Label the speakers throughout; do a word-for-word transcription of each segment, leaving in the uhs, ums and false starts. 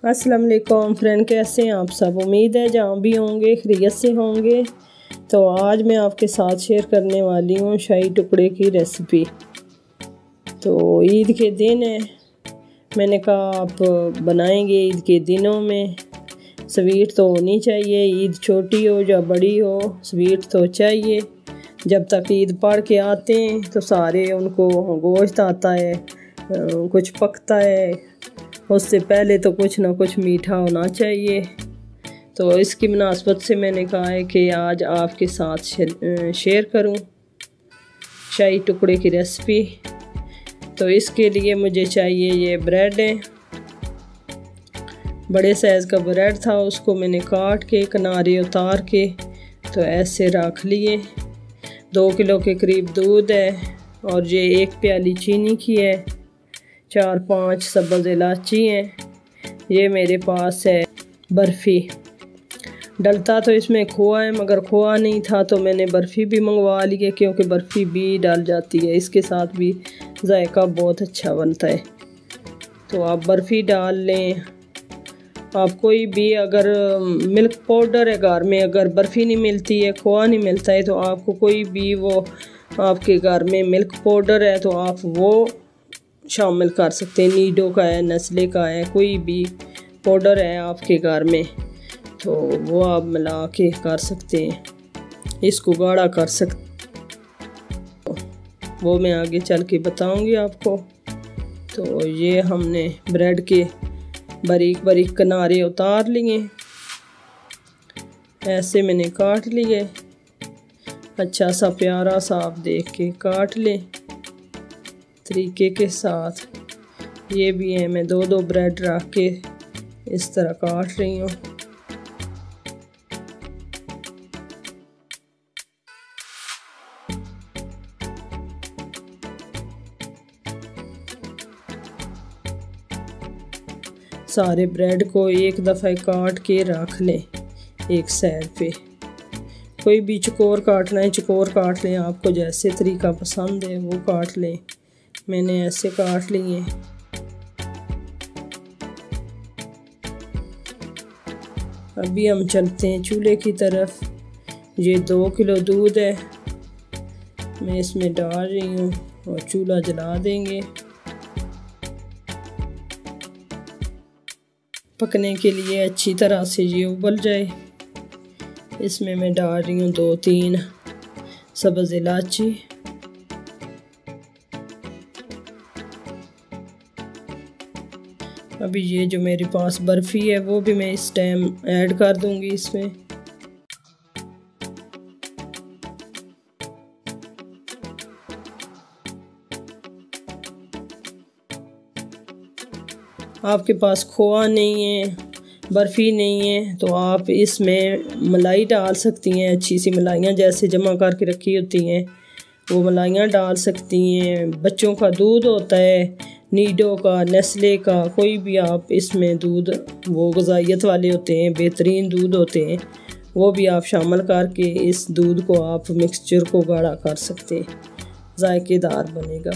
Speaker 1: अस्सलाम वालेकुम फ्रेंड, कैसे हैं आप सब। उम्मीद है जहाँ भी होंगे खैरियत से होंगे। तो आज मैं आपके साथ शेयर करने वाली हूँ शाही टुकड़े की रेसिपी। तो ईद के दिन है, मैंने कहा आप बनाएंगे ईद के दिनों में। स्वीट तो होनी चाहिए, ईद छोटी हो या बड़ी हो स्वीट तो चाहिए। जब तक ईद पढ़ के आते हैं तो सारे उनको गोश्त आता है, कुछ पकता है, उससे पहले तो कुछ ना कुछ मीठा होना चाहिए। तो इसकी मुनासबत से मैंने कहा है कि आज आपके साथ शेयर करूं शाही टुकड़े की रेसिपी। तो इसके लिए मुझे चाहिए ये ब्रेड है, बड़े साइज़ का ब्रेड था, उसको मैंने काट के किनारे उतार के तो ऐसे रख लिए। दो किलो के करीब दूध है और ये एक प्याली चीनी की है, चार पांच सब्ज़ इलायची हैं। ये मेरे पास है बर्फ़ी। डलता तो इसमें खोआ है, मगर खोआ नहीं था तो मैंने बर्फ़ी भी मंगवा ली है, क्योंकि बर्फ़ी भी डाल जाती है, इसके साथ भी जायका बहुत अच्छा बनता है। तो आप बर्फ़ी डाल लें। आप कोई भी, अगर मिल्क पाउडर है घर में, अगर बर्फ़ी नहीं मिलती है, खोआ नहीं मिलता है, तो आपको कोई भी वो आपके घर में मिल्क पाउडर है तो आप वो शामिल कर सकते हैं। नीडो का है, नेस्ले का है, कोई भी पाउडर है आपके घर में तो वो आप मिला के कर सकते हैं, इसको गाढ़ा कर सकते, वो मैं आगे चल के बताऊंगी आपको। तो ये हमने ब्रेड के बारीक बारीक किनारे उतार लिए, ऐसे मैंने काट लिए, अच्छा सा प्यारा सा आप देख के काट लें तरीके के साथ। ये भी है, मैं दो दो ब्रेड रख के इस तरह काट रही हूँ। सारे ब्रेड को एक दफ़ा काट के रख लें एक साइड पे। कोई भी चकोर काटना है चकोर काट लें, आपको जैसे तरीका पसंद है वो काट लें। मैंने ऐसे काट लिए। अभी हम चलते हैं चूल्हे की तरफ। ये दो किलो दूध है, मैं इसमें डाल रही हूँ और चूल्हा जला देंगे। पकने के लिए अच्छी तरह से ये उबल जाए। इसमें मैं डाल रही हूँ दो तीन सब्ज़ इलायची, अभी ये जो मेरे पास बर्फ़ी है वो भी मैं इस टाइम ऐड कर दूंगी इसमें। आपके पास खोआ नहीं है, बर्फ़ी नहीं है, तो आप इसमें मलाई डाल सकती हैं। अच्छी सी मलाइयाँ जैसे जमा करके रखी होती हैं वो मलाइयाँ डाल सकती हैं। बच्चों का दूध होता है, नीडो का, नेस्ले का, कोई भी आप इसमें दूध, वो ग़िज़ाइयत वाले होते हैं, बेहतरीन दूध होते हैं, वो भी आप शामिल करके इस दूध को आप मिक्सचर को गाढ़ा कर सकते हैं, जायकेदार बनेगा।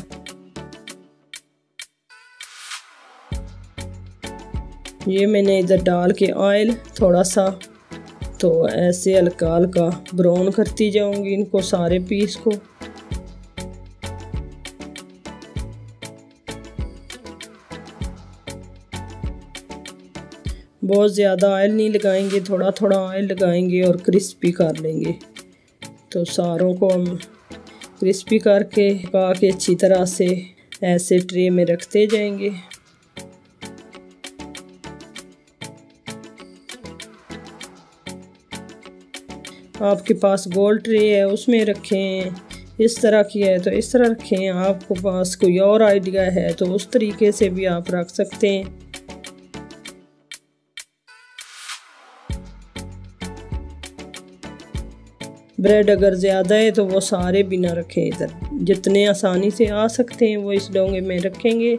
Speaker 1: ये मैंने इधर डाल के ऑयल थोड़ा सा, तो ऐसे हल्का हल्का ब्राउन करती जाऊंगी इनको सारे पीस को। बहुत ज़्यादा ऑयल नहीं लगाएंगे, थोड़ा थोड़ा ऑयल लगाएंगे और क्रिस्पी कर लेंगे। तो सारों को हम क्रिस्पी करके पका के अच्छी तरह से ऐसे ट्रे में रखते जाएंगे। आपके पास गोल ट्रे है उसमें रखें, इस तरह की है तो इस तरह रखें। आपको पास कोई और आइडिया है तो उस तरीके से भी आप रख सकते हैं। ब्रेड अगर ज़्यादा है तो वो सारे भी ना रखें, इधर जितने आसानी से आ सकते हैं वो इस डोंगे में रखेंगे।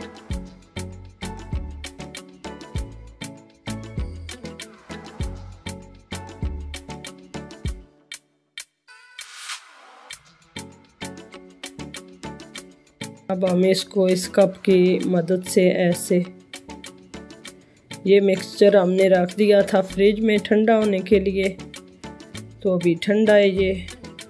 Speaker 1: अब हम इसको इस कप की मदद से ऐसे ये मिक्सचर हमने रख दिया था फ्रिज में ठंडा होने के लिए, तो अभी ठंडा है। ये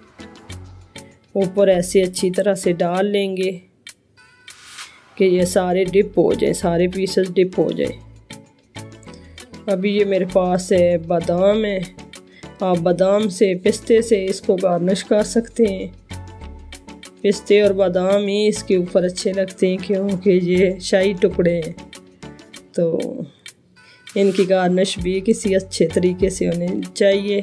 Speaker 1: ऊपर ऐसे अच्छी तरह से डाल लेंगे कि ये सारे डिप हो जाए, सारे पीसेस डिप हो जाए। अभी ये मेरे पास है बादाम है, आप बादाम से पिस्ते से इसको गार्निश कर सकते हैं। पिस्ते और बादाम ही इसके ऊपर अच्छे लगते हैं क्योंकि ये शाही टुकड़े हैं, तो इनकी गार्निश भी किसी अच्छे तरीके से होनी चाहिए।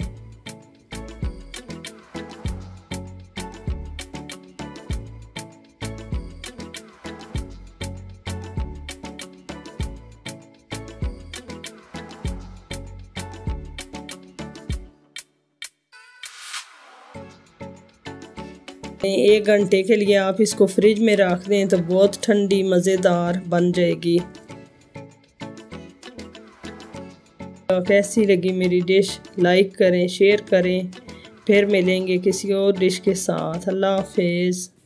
Speaker 1: एक घंटे के लिए आप इसको फ्रिज में रख दें तो बहुत ठंडी मज़ेदार बन जाएगी। तो कैसी लगी मेरी डिश, लाइक करें, शेयर करें। फिर मिलेंगे किसी और डिश के साथ। अल्लाह हाफिज़।